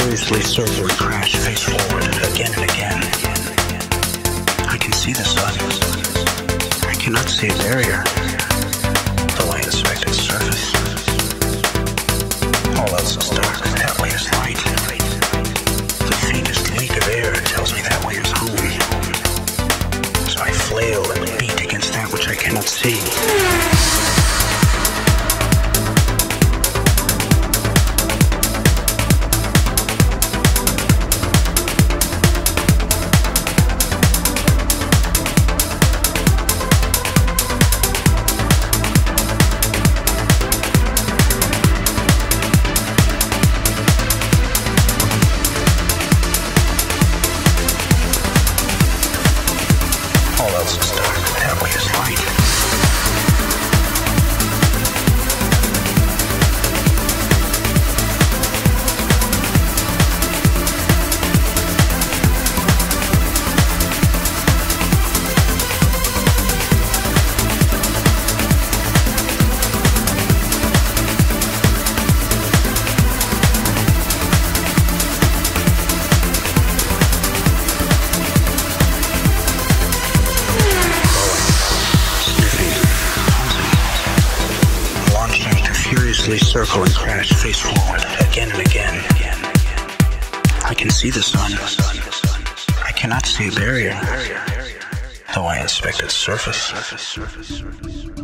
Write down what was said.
furiously circle and crash face forward again and again. I can see the sun. I cannot see a barrier, though I inspect its surface. All else is dark, that way is light. The faintest leak of air tells me that way is home. So I flail and beat against that which I cannot see. That way is light. Circle and crash face forward again and again. I can see the sun. I cannot see a barrier, though I inspect its surface.